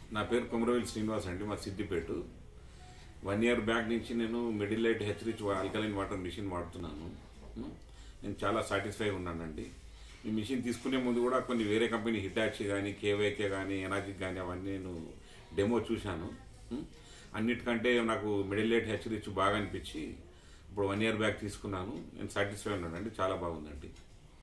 నా పేరు కొమరవేలి శ్రీనివాస్ అండి, మా సిద్దిపేట. 1 year బ్యాక్ నుంచి నేను మెడిలైట్ హెచ్రిచ్ ఆల్కలైన్ వాటర్ మిషన్ వాడుతున్నాను. నేను చాలా సాటిస్ఫై ఉన్నానండి. ఈ మిషన్ తీసుకునే ముందు కూడా కొన్ని వేరే కంపెనీ హిటాచి కానీ, కేవైకే కానీ, ఎనాజిక్ కానీ అవన్నీ నేను డెమో చూశాను. అన్నిటికంటే నాకు మెడిలైట్ హెచ్రిచ్ బాగా అనిపించి ఇప్పుడు 1 year బ్యాక్ తీసుకున్నాను. నేను సాటిస్ఫై ఉన్నానండి, చాలా బాగుందండి.